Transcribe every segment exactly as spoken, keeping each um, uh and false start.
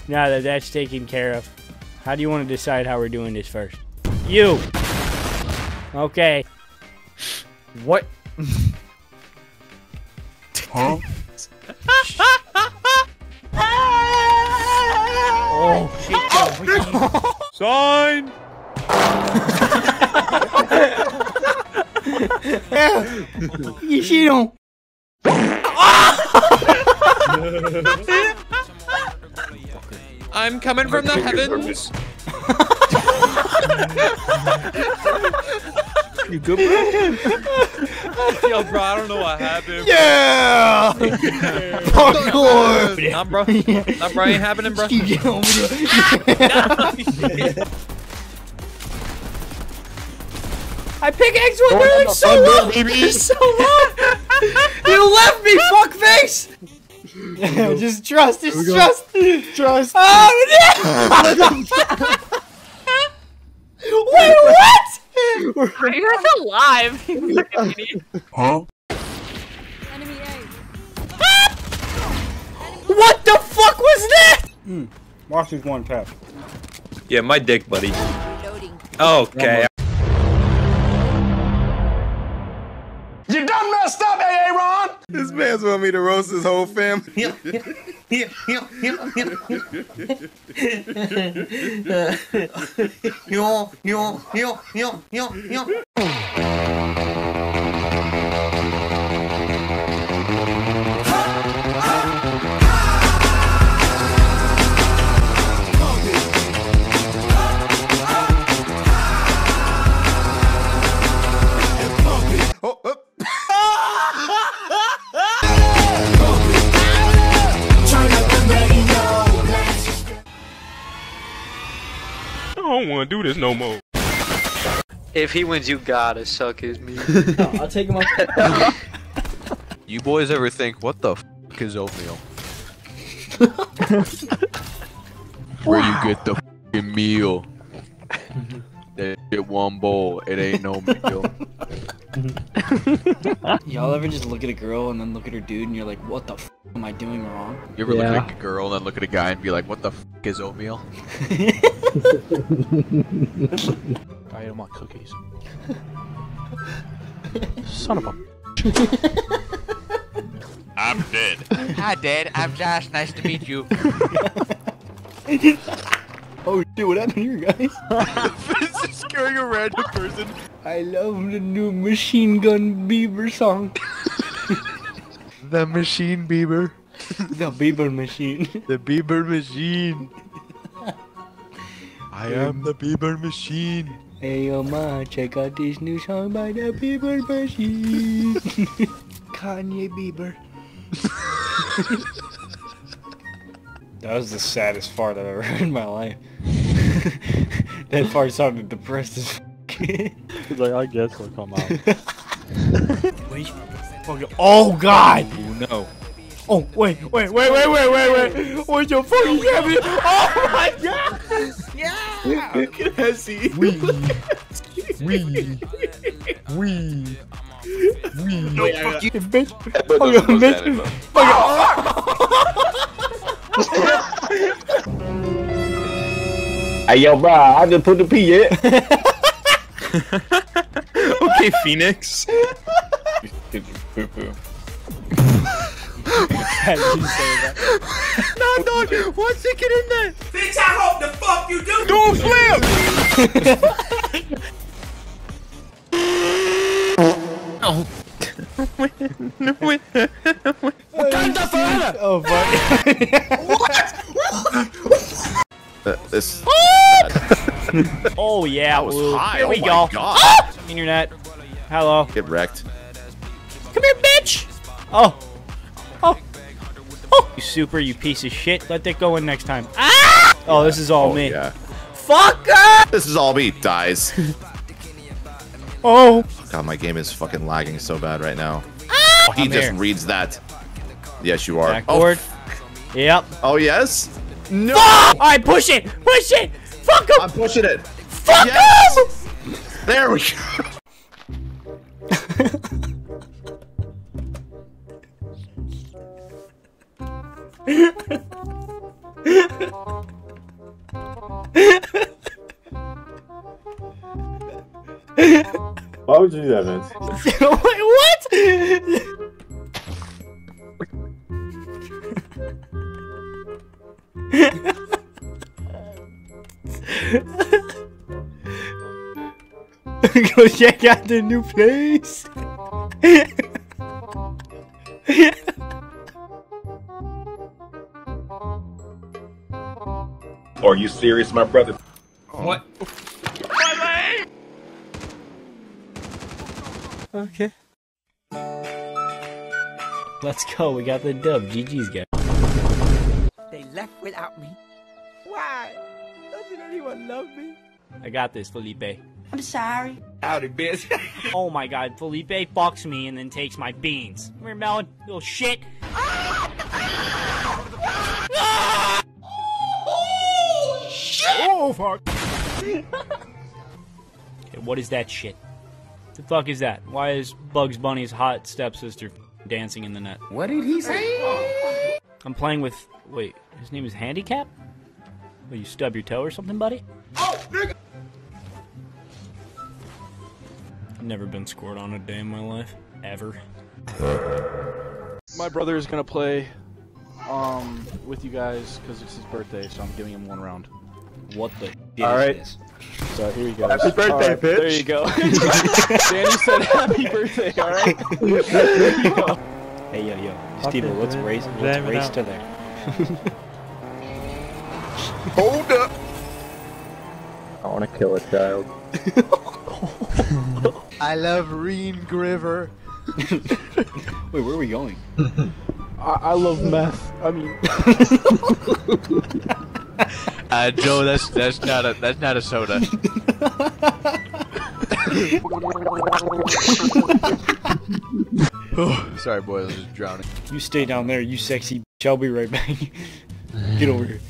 Now that that's taken care of, how do you want to decide how we're doing this first? You! Okay. What? Huh? Oh, shit. Sign! You see don't. I'm coming from the heavens. You good, bro? Yo, bro, I don't know what happened. Yeah! Parkour! Nah, bro. Nah, bro, ain't happening, bro. I pickaxe one, they're like so low! They're so low! You left me, fuckface! Just trust, just trust! Trust! Oh, no! Wait, what?! Are you guys alive? You fucking idiot. Huh? Enemy A. What the fuck was that?! Mm. Watch this one tap. Yeah, my dick, buddy. Loading. Okay. You done messed up, Aaron! This man's want me to roast his whole family. Yo, yo, yo, yo, yo, yo, yo, yo. I don't want to do this no more. If he wins, you gotta suck his meat. No, I'll take him off. You boys ever think, what the f is oatmeal? Where you get the f***ing meal. That shit one bowl, it ain't no meal. Y'all ever just look at a girl and then look at her dude and you're like, what the f am I doing wrong? You ever Yeah. look at a girl and then look at a guy and be like, what the f is oatmeal? I ate my cookies. Son of a I'm dead. Hi, Dad. I'm Josh. Nice to meet you. Oh shit, what happened here, guys? This is scaring a random person. I love the new Machine Gun Bieber song. The machine Bieber. The Bieber machine. The Bieber machine. I am the Bieber machine. Hey, yo, ma, check out this new song by the Bieber machine. Kanye Bieber. That was the saddest fart I've ever heard in my life. That fart sounded depressed as f***. He's like, I guess we'll come out. Wait. Oh god! Oh, no. Oh, wait, wait, wait, wait, wait, wait, wait! What the fuck is happening? Oh my god! Yeah! Look at Hesse! Wee! Wee! Wee! Wee! No, fuck you, bitch! Fuck you, bitch! Fuck you! Hey, yo, bro, I just put the P yet. Okay, Phoenix. No, dog! What's it get in there? Bitch, I hope the fuck you do. Don't flip! Oh. Oh, fuck. Uh, this. Oh, yeah, was Blue. high. Here Oh we my go. God. Ah! Internet. Hello. Get wrecked. Come here, bitch! Oh. Oh. Oh. You super, you piece of shit. Let that go in next time. Ah! Oh, this is all Oh, me. yeah. Fucker! This is all me. Dies. Oh. God, my game is fucking lagging so bad right now. Ah! He I'm just here. reads that. Yes, you are. Backboard. Oh. Yep. Oh, yes? No! Fuck! Alright, push it! Push it! Fuck him! I'm pushing it. Fuck Yes! him! There we go. would you do that, Vince? Wait, what? Go check out the new place. Are you serious, my brother? What? Okay. Let's go. We got the dub. G G's guys. They left without me. Why? Doesn't anyone love me? I got this, Felipe. I'm sorry. Howdy, bitch. Oh my god, Felipe fucks me and then takes my beans. Come here, Melon. Little shit. Oh, shit! Oh, fuck. Okay, what is that shit? The fuck is that? Why is Bugs Bunny's hot stepsister dancing in the net? What did he say? I'm playing with... Wait, his name is Handicap? Will you stub your toe or something, buddy? Oh, nigga! I've never been scored on a day in my life. Ever. My brother is gonna play um, with you guys because it's his birthday, so I'm giving him one round. What the shit All right. is this? So here he goes. Happy birthday, right, bitch! There you go. Danny said happy birthday, alright? Hey, yo, yo. Steve, let's race, let's race to there. Hold up. I want to kill a child. I love Reen Griver. Wait, where are we going? I, I love meth. I mean... Uh, Joe, that's that's not a that's not a soda. Oh, sorry, boy, I was just drowning. You stay down there, you sexy bitch. I'll be right back. Get over here.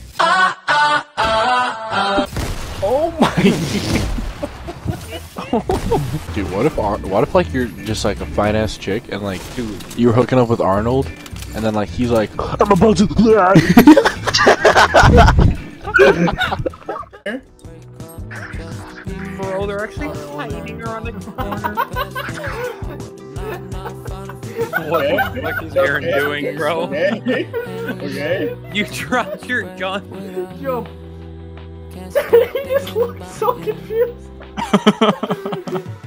Oh my! Dude, what if Ar what if like you're just like a fine ass chick and like dude you're hooking up with Arnold and then like he's like I'm about to Bro, they're actually hiding around the corner. What the fuck is Aaron doing, bro? Okay. Okay. You dropped your gun. Yo. He just looks so confused.